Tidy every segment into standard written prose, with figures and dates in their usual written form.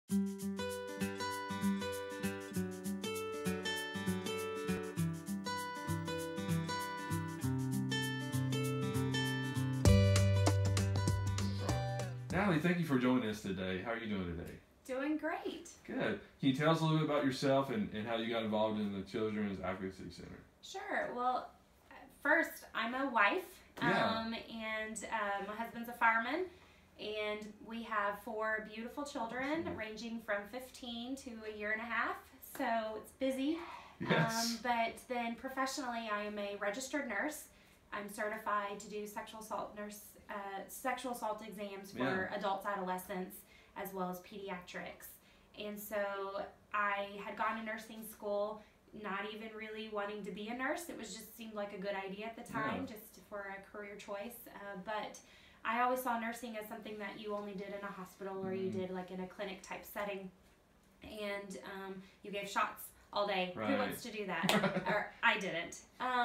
Natalie, thank you for joining us today. How are you doing today? Doing great. Good. Can you tell us a little bit about yourself and how you got involved in the Children's Advocacy Center? Sure. Well, first, I'm a wife, Yeah. and my husband's a fireman, and we have 4 beautiful children ranging from 15 to a year and a half, so it's busy. Yes. But then professionally, I am a registered nurse. I'm certified to do sexual assault exams for adults, adolescents, as well as pediatrics. And so I had gone to nursing school, not even really wanting to be a nurse. It was just seemed like a good idea at the time, just for a career choice. But I always saw nursing as something that you only did in a hospital or you did like in a clinic type setting. And you gave shots all day. Right. Who wants to do that? Or I didn't.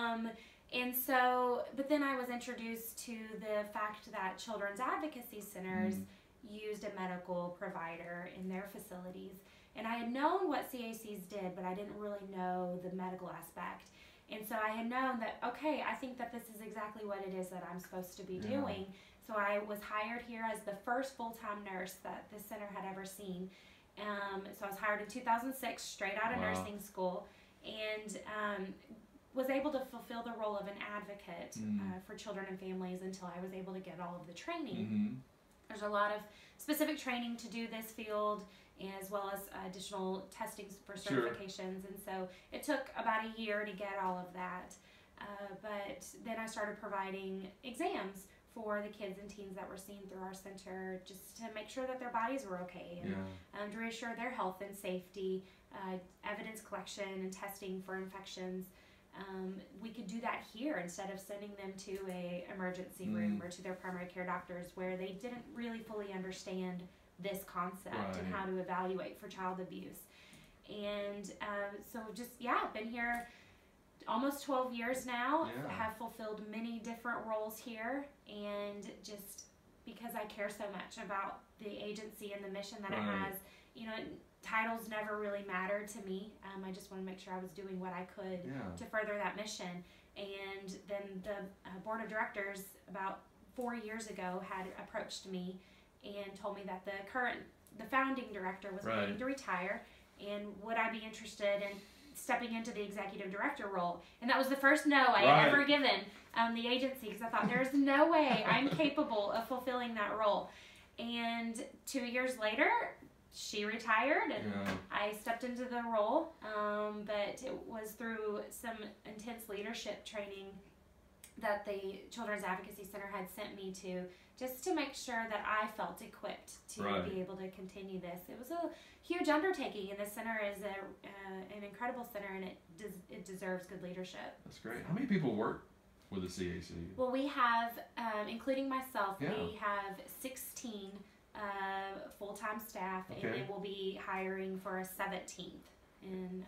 And so, but then I was introduced to the fact that children's advocacy centers used a medical provider in their facilities. And I had known what CACs did, but I didn't really know the medical aspect. And so I had known that, okay, I think that this is exactly what it is that I'm supposed to be doing. So I was hired here as the first full-time nurse that the center had ever seen. So I was hired in 2006, straight out of nursing school, and was able to fulfill the role of an advocate for children and families until I was able to get all of the training. There's a lot of specific training to do this field, as well as additional testing for certifications, and so it took about a year to get all of that. But then I started providing exams for the kids and teens that were seen through our center, just to make sure that their bodies were okay, and to reassure their health and safety, evidence collection and testing for infections. We could do that here instead of sending them to a emergency room or to their primary care doctors, where they didn't really fully understand this concept and how to evaluate for child abuse. And so just, been here almost 12 years now. Have fulfilled many different roles here, and just because I care so much about the agency and the mission that it has, you know, titles never really mattered to me. I just wanted to make sure I was doing what I could to further that mission. And then the board of directors about 4 years ago had approached me and told me that the founding director was planning to retire, and would I be interested in stepping into the executive director role. And that was the first no I had ever given the agency, because I thought there's no way I'm capable of fulfilling that role. And 2 years later, she retired, and I stepped into the role, but it was through some intense leadership training that the Children's Advocacy Center had sent me to, just to make sure that I felt equipped to be able to continue this. It was a huge undertaking, and the center is an incredible center, and it deserves good leadership. That's great. How many people work with the CAC? Well, we have, including myself, we have 16 full-time staff, and then we'll be hiring for a 17th in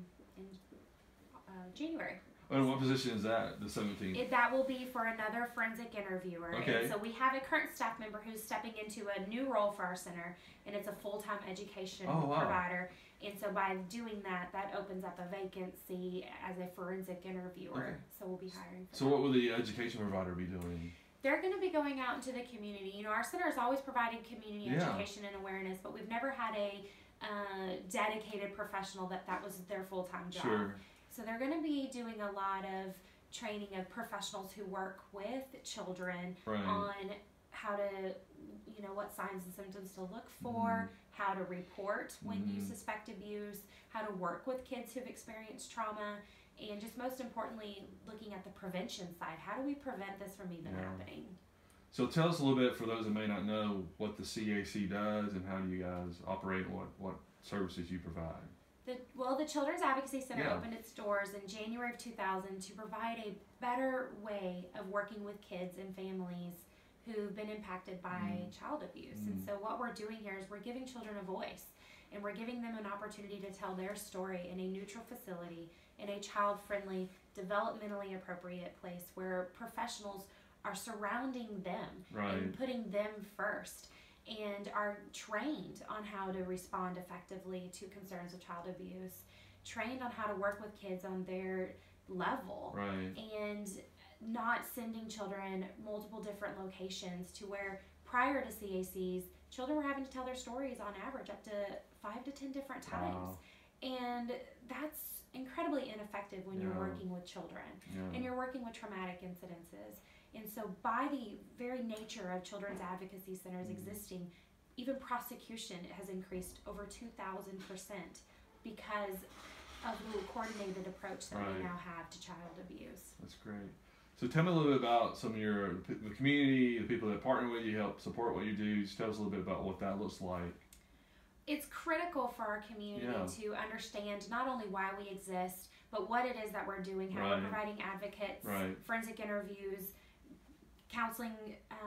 January. And what position is that, the 17th? That will be for another forensic interviewer. And so we have a current staff member who's stepping into a new role for our center, and it's a full-time education provider. And so by doing that, that opens up a vacancy as a forensic interviewer. So we'll be hiring for So what will the education provider be doing? They're going to be going out into the community. You know, our center has always provided community education and awareness, but we've never had a dedicated professional that was their full-time job. So they're going to be doing a lot of training of professionals who work with children on how to, you know, what signs and symptoms to look for, how to report when you suspect abuse, how to work with kids who've experienced trauma, and just most importantly, looking at the prevention side. How do we prevent this from even happening? So tell us a little bit, for those that may not know, what the CAC does and how do you guys operate, and what services you provide. The Children's Advocacy Center opened its doors in January of 2000 to provide a better way of working with kids and families who've been impacted by child abuse. And so what we're doing here is we're giving children a voice, and we're giving them an opportunity to tell their story in a neutral facility, in a child-friendly, developmentally appropriate place where professionals are surrounding them and putting them first. and are trained on how to respond effectively to concerns of child abuse, trained on how to work with kids on their level, Right. and not sending children multiple different locations to where prior to CACs, children were having to tell their stories on average up to 5 to 10 different times. Wow. And that's incredibly ineffective when you're Yeah. working with children Yeah. and you're working with traumatic incidences. And so by the very nature of children's advocacy centers existing, even prosecution has increased over 2,000% because of the coordinated approach that Right. we now have to child abuse. That's great. So tell me a little bit about some of the community, the people that partner with you, help support what you do. Just tell us a little bit about what that looks like. It's critical for our community Yeah. to understand not only why we exist, but what it is that we're doing, how Right. we're providing advocates, Right. forensic interviews, counseling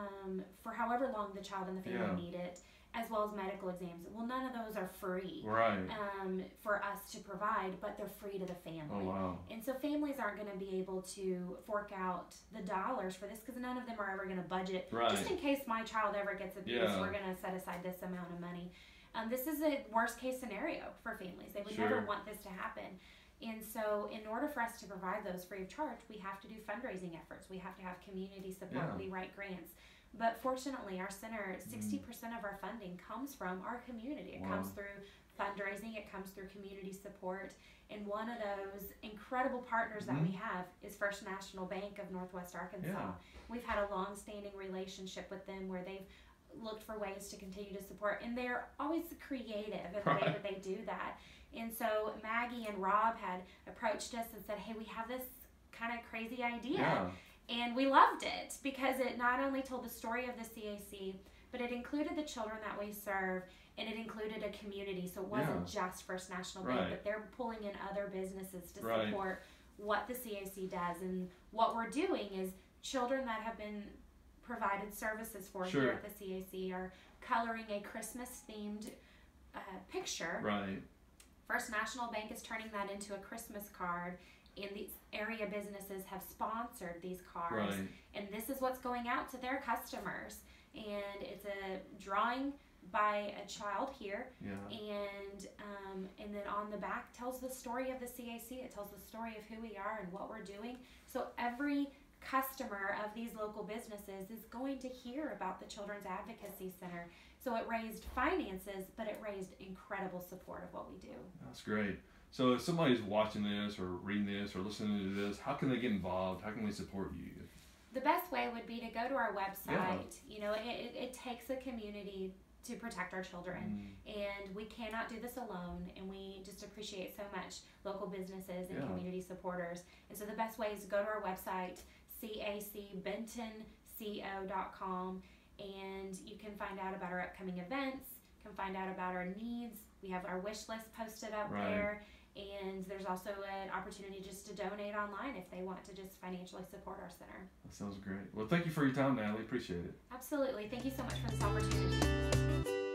for however long the child and the family Yeah. need it, as well as medical exams. Well, none of those are free Right. for us to provide, but they're free to the family. Oh, wow. And so families aren't going to be able to fork out the dollars for this because none of them are ever going to budget. Right. Just in case my child ever gets abused, Yeah. we're going to set aside this amount of money. This is a worst case scenario for families. They would Sure. never want this to happen. And so in order for us to provide those free of charge, we have to do fundraising efforts. We have to have community support. Yeah. We write grants. But fortunately, our center, 60% of our funding comes from our community. It Wow. comes through fundraising. It comes through community support. And one of those incredible partners that we have is First National Bank of Northwest Arkansas. Yeah. We've had a long-standing relationship with them where they've looked for ways to continue to support, and they're always creative in the way Right. that they do that. And so Maggie and Rob had approached us and said, hey, we have this kind of crazy idea. Yeah. And we loved it because it not only told the story of the CAC, but it included the children that we serve, and it included a community. So it wasn't just First National Bank, Right. but they're pulling in other businesses to Right. support what the CAC does. And what we're doing is children that have been provided services for Sure. here at the CAC are coloring a Christmas-themed picture. Right. First National Bank is turning that into a Christmas card, and these area businesses have sponsored these cards. Right. And this is what's going out to their customers. And it's a drawing by a child here, Yeah. and then on the back tells the story of the CAC. It tells the story of who we are and what we're doing. So every customer of these local businesses is going to hear about the Children's Advocacy Center. So it raised finances, but it raised incredible support of what we do. That's great. So if somebody's watching this or reading this or listening to this, how can they get involved? How can they support you? The best way would be to go to our website. You know, it takes a community to protect our children, and we cannot do this alone, and we just appreciate so much local businesses and Yeah. community supporters. And so the best way is to go to our website, cacbentonco.com, and you can find out about our upcoming events, can find out about our needs. We have our wish list posted up Right. there, and there's also an opportunity just to donate online if they want to just financially support our center. That sounds great. Well, thank you for your time, Natalie. Appreciate it. Absolutely. Thank you so much for this opportunity.